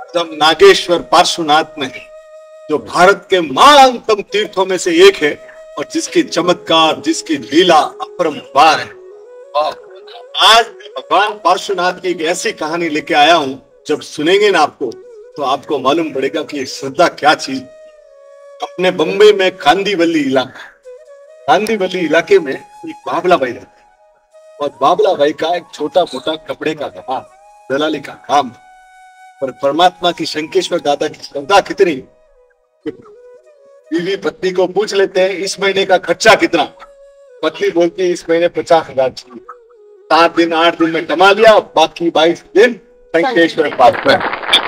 तब नागेश्वर पार्श्वनाथ में, जो भारत के महानतम तीर्थों में से एक है और जिसकी चमत्कार, जिसकी लीला अपरंपार है। और आज भगवान पार्श्वनाथ की एक ऐसी कहानी लेके आया हूं, जब सुनेंगे ना आपको तो आपको मालूम पड़ेगा कि श्रद्धा क्या चीज। अपने बम्बई में कांदीवली इलाके में एक बाबला भाई रहता है और बाबला भाई का एक छोटा मोटा कपड़े का दुकान, दलाली का काम। पर परमात्मा की शंकेश्वर दादा की श्रद्धा कितनी, बीवी पत्नी को पूछ लेते हैं इस महीने का खर्चा कितना। पत्नी बोलती है इस महीने 50,000 चाहिए। 7 दिन 8 दिन में कमा लिया, बाकी 22 दिन शंकेश्वर पास में।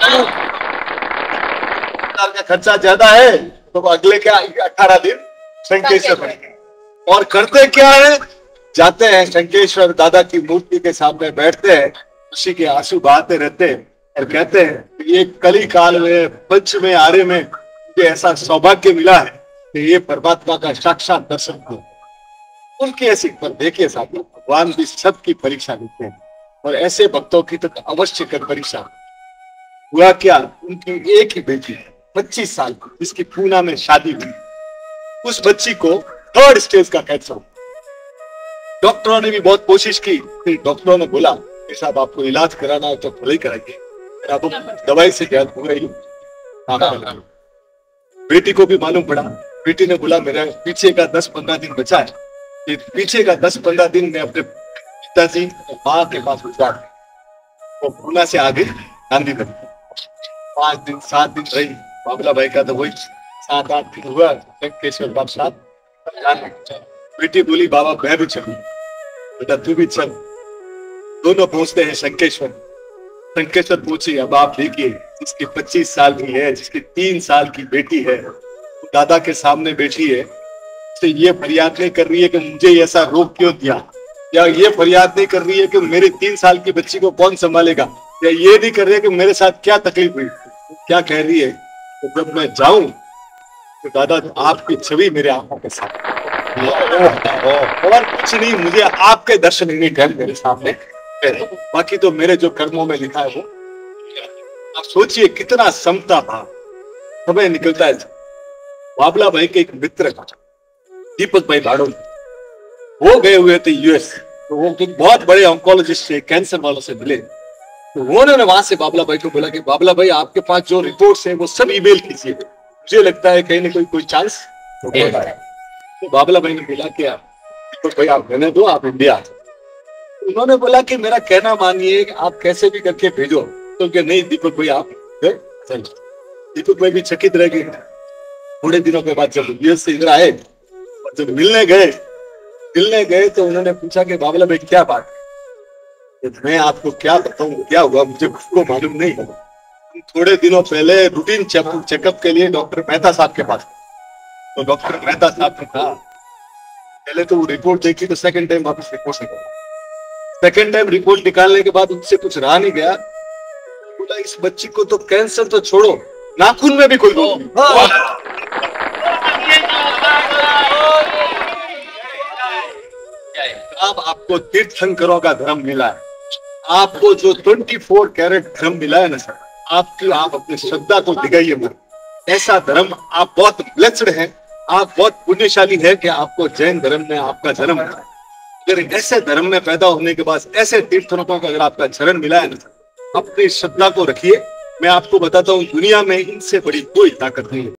का खर्चा ज्यादा है तो अगले क्या 18 दिन शंकेश्वर। और करते क्या है, जाते हैं शंकेश्वर दादा की मूर्ति के सामने बैठते हैं, खुशी के आंसू बहाते रहते हैं और कहते हैं ये कली काल में पंच में आर्य में मुझे ऐसा सौभाग्य मिला है कि ये परमात्मा का साक्षात दर्शन हो। उनकी ऐसी, पर देखिए साथी, भगवान भी सबकी परीक्षा लेते हैं और ऐसे भक्तों की तो अवश्य कर परीक्षा। हुआ क्या, उनकी एक ही बेटी 25 साल की, जिसकी पूना में शादी हुई। उस बच्ची को 3rd स्टेज का कैंसर। डॉक्टरों ने भी बहुत कोशिश की, फिर डॉक्टरों ने बोला कि साहब आपको इलाज कराना है तो भले ही कराएंगे, अब दवाई से ज्यादा हो गई। बेटी को भी मालूम पड़ा, बेटी ने बोला मेरा पीछे का 10-15 दिन बचा है, पीछे का 10-15 दिन में अपने पिताजी माँ के पास गुजार। वो पूना से आगे गांधी नगर 5 दिन 7 दिन रही। बाबला भाई का तो वही 7-8 दिन हुआ शंकेश्वर बाप साथ। बेटी बोली बाबा मैं भी चलूं, बेटा तू भी चल। दोनों पहुंचते हैं शंकेश्वर। शंकेश्वर पूछी, अब आप देखिए जिसकी 25 साल की है, जिसकी 3 साल की बेटी है, वो दादा के सामने बैठी है, तो ये फरियाद नहीं कर रही है कि मुझे ऐसा रोग क्यों दिया, या ये फरियाद नहीं कर रही है कि मेरे 3 साल की बच्ची को कौन संभालेगा, या ये नहीं कर रही है कि मेरे साथ क्या तकलीफ हुई। क्या कह रही है, तो जब मैं जाऊं तो दादा आपकी छवि मेरे आंखों के साथ, और कुछ नहीं, मुझे आपके दर्शन ही नहीं मेरे सामने, बाकी तो मेरे जो कर्मों में लिखा है वो। आप सोचिए कितना समता भाव समय निकलता है। बाबला भाई के एक मित्र दीपक भाई भाड़ो, वो गए हुए थे यूएस, तो वो बहुत बड़े ऑन्कोलॉजिस्ट से, कैंसर वालों से मिले। तो उन्होंने वहां से बाबला भाई को बोला कि बाबला भाई आपके पास जो रिपोर्ट्स हैं वो सब ईमेल कीजिए, मुझे लगता है कहीं ना कोई चांस। तो बाबला भाई ने बोला कि दीपक भाई आप रहने दो, आप इंडिया। उन्होंने बोला कि मेरा कहना मानिए, आप कैसे भी करके भेजो। तो क्या नहीं दीपक भाई आप चल। दीपक भाई भी चकित रह गए। थोड़े दिनों के बाद जब यूएस से इधर आए और जब मिलने गए तो उन्होंने पूछा कि बाबला भाई क्या बात है। मैं आपको क्या बताऊं क्या हुआ, मुझे खुद को मालूम नहीं। थोड़े दिनों पहले रूटीन चेकअप के लिए डॉक्टर मेहता साहब के पास, तो डॉक्टर मेहता साहब ने कहा पहले तो वो रिपोर्ट देखी, तो सेकंड टाइम वापस रिपोर्ट निकाला। सेकंड टाइम रिपोर्ट निकालने के बाद उनसे कुछ रहा नहीं गया। बोला इस बच्ची को तो कैंसर तो छोड़ो, नाखून में भी कोई रोग नहीं। अब आपको तीर्थंकरों का धर्म मिला है, आपको जो 24 कैरेट धर्म मिला है ना सर, आप अपनी श्रद्धा को दिखाइए मत। ऐसा धर्म, आप बहुत ब्लेस्ड हैं, आप बहुत पुण्यशाली है कि आपको जैन धर्म में आपका जन्म है। अगर ऐसे धर्म में पैदा होने के बाद ऐसे तीर्थंकरों का अगर आपका चरण मिला है ना, अपनी श्रद्धा को रखिए। मैं आपको बताता हूँ दुनिया में इनसे बड़ी कोई ताकत नहीं है।